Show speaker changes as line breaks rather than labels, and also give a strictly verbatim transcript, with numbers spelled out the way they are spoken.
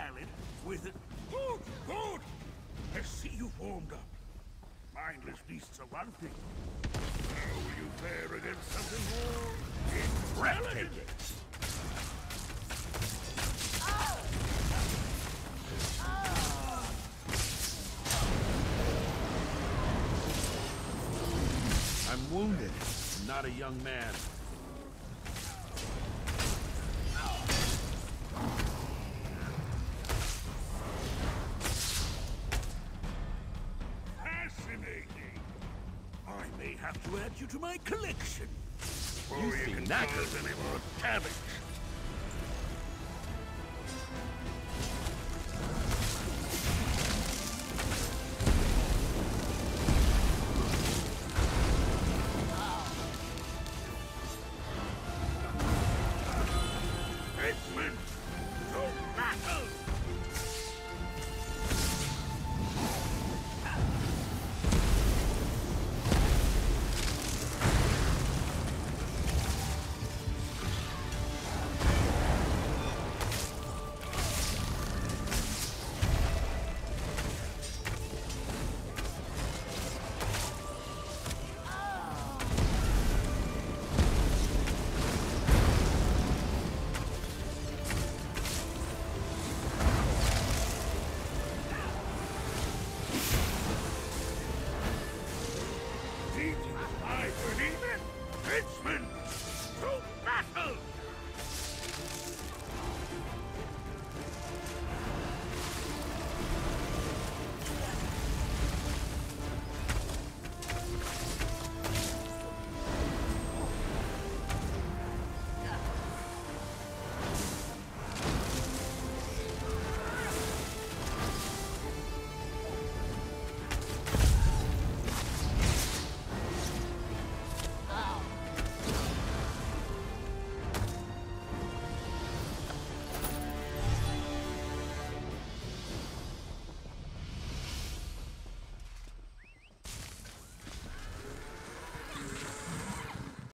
salad with it. Good, good! I see you warmed up. Mindless beasts are one thing. How will you fare against something more breathtaking?
I'm wounded, not a young man.
Fascinating. I may have to add you to my collection. Before
You
you
seem
can
knackered.
cause any more damage.